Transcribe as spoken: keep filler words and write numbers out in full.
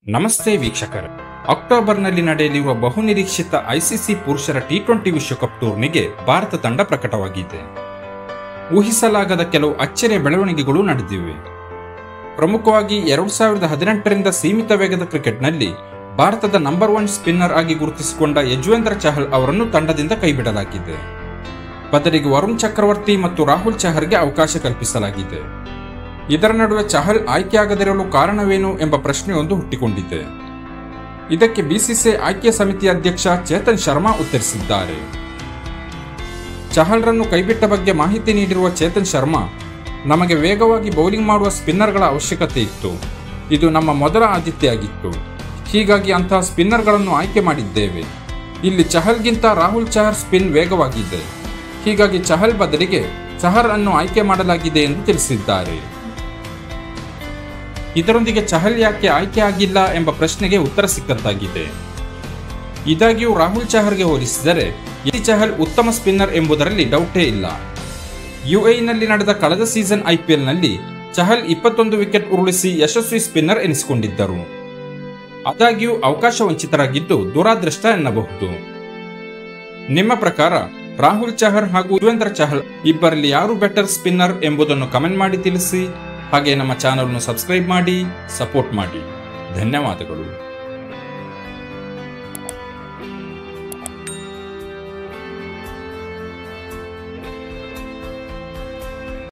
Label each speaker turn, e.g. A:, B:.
A: ನಮಸ್ತೆ ವೀಕ್ಷಕರೇ, ಅಕ್ಟೋಬರ್ನಲ್ಲಿ ನಡೆಯಲಿರುವ ಬಹುನಿರೀಕ್ಷಿತ ಐಸಿಸಿ ಪುರುಷರ ಟಿ ಟ್ವೆಂಟಿ ವಿಶ್ವಕಪ್ ಟೂರ್ನಿಗೆ ಭಾರತ ತಂಡ ಪ್ರಕಟವಾಗಿದೆ. ಊಹಿಸಲಾಗದ ಕೆಲವು ಅಚ್ಚರಿಯ ಬೆಳವಣಿಗೆಗಳು ನಡೆದಿವೆ. ಪ್ರಮುಖವಾಗಿ ಎರಡು ಸಾವಿರದ ಹದಿನೆಂಟರಿಂದ ಸೀಮಿತ ವೇಗದ ಕ್ರಿಕೆಟ್ನಲ್ಲಿ ಭಾರತದ ನಂಬರ್ ಒನ್ ಸ್ಪಿನ್ನರ್ ಆಗಿ ಗುರುತಿಸಿಕೊಂಡ ಯಜುವೇಂದ್ರ ಚಹಲ್ ಅವರನ್ನು ತಂಡದಿಂದ ಕೈಬಿಡಲಾಗಿದೆ. ಬದಲಿಗೆ ವರುಣ್ ಚಕ್ರವರ್ತಿ ಮತ್ತು ರಾಹುಲ್ ಚಹರ್ಗೆ ಅವಕಾಶ ಕಲ್ಪಿಸಲಾಗಿದೆ. ಇದರ ನಡುವೆ ಚಹಲ್ ಆಯ್ಕೆಯಾಗದಿರಲು ಕಾರಣವೇನು ಎಂಬ ಪ್ರಶ್ನೆಯೊಂದು ಹುಟ್ಟಿಕೊಂಡಿದೆ. ಇದಕ್ಕೆ ಬಿಸಿಸಿಐ ಆಯ್ಕೆ ಸಮಿತಿಯ ಅಧ್ಯಕ್ಷ ಚೇತನ್ ಶರ್ಮಾ ಉತ್ತರಿಸಿದ್ದಾರೆ. ಚಹಲ್ರನ್ನು ಕೈಬಿಟ್ಟ ಬಗ್ಗೆ ಮಾಹಿತಿ ನೀಡಿರುವ ಚೇತನ್ ಶರ್ಮಾ, ನಮಗೆ ವೇಗವಾಗಿ ಬೌಲಿಂಗ್ ಮಾಡುವ ಸ್ಪಿನ್ನರ್ಗಳ ಅವಶ್ಯಕತೆ ಇತ್ತು. ಇದು ನಮ್ಮ ಮೊದಲ ಆದ್ಯತೆಯಾಗಿತ್ತು. ಹೀಗಾಗಿ ಅಂತಹ ಸ್ಪಿನ್ನರ್ಗಳನ್ನು ಆಯ್ಕೆ ಮಾಡಿದ್ದೇವೆ. ಇಲ್ಲಿ ಚಹಲ್ಗಿಂತ ರಾಹುಲ್ ಚಹರ್ ಸ್ಪಿನ್ ವೇಗವಾಗಿದೆ. ಹೀಗಾಗಿ ಚಹಲ್ ಬದಲಿಗೆ ಚಹರ್ ಅನ್ನು ಆಯ್ಕೆ ಮಾಡಲಾಗಿದೆ ಎಂದು ತಿಳಿಸಿದ್ದಾರೆ. ಇದರೊಂದಿಗೆ ಚಹಲ್ ಯಾಕೆ ಆಯ್ಕೆ ಆಗಿಲ್ಲ ಎಂಬ ಪ್ರಶ್ನೆಗೆ ಉತ್ತರ ಸಿಕ್ಕಂತಾಗಿದೆ. ಇದಾಗಿಯೂ ರಾಹುಲ್ ಚಹರ್ಗೆ ಹೋಲಿಸಿದರೆ ಈ ಚಹಲ್ ಉತ್ತಮ ಸ್ಪಿನ್ನರ್ ಎಂಬುದರಲ್ಲಿ ಡೌಟೇ ಇಲ್ಲ. ಯುಎಇನಲ್ಲಿ ನಡೆದ ಕಳೆದ ಸೀಸನ್ ಐಪಿಎಲ್ನಲ್ಲಿ ಚಹಲ್ ಇಪ್ಪತ್ತೊಂದು ವಿಕೆಟ್ ಉರುಳಿಸಿ ಯಶಸ್ವಿ ಸ್ಪಿನ್ನರ್ ಎನಿಸಿಕೊಂಡಿದ್ದರು. ಆದಾಗ್ಯೂ ಅವಕಾಶ ವಂಚಿತರಾಗಿದ್ದು ದುರಾದೃಷ್ಟ ಎನ್ನಬಹುದು. ನಿಮ್ಮ ಪ್ರಕಾರ ರಾಹುಲ್ ಚಹರ್ ಹಾಗೂ ಯಜುವೇಂದ್ರ ಚಹಲ್ ಇಬ್ಬರಲ್ಲಿ ಯಾರು ಬೆಟರ್ ಸ್ಪಿನ್ನರ್ ಎಂಬುದನ್ನು ಕಮೆಂಟ್ ಮಾಡಿ ತಿಳಿಸಿ. ಹಾಗೆ ನಮ್ಮ ಚಾನಲ್ ಅನ್ನು ಸಬ್ಸ್ಕ್ರೈಬ್ ಮಾಡಿ, ಸಪೋರ್ಟ್ ಮಾಡಿ. ಧನ್ಯವಾದಗಳು.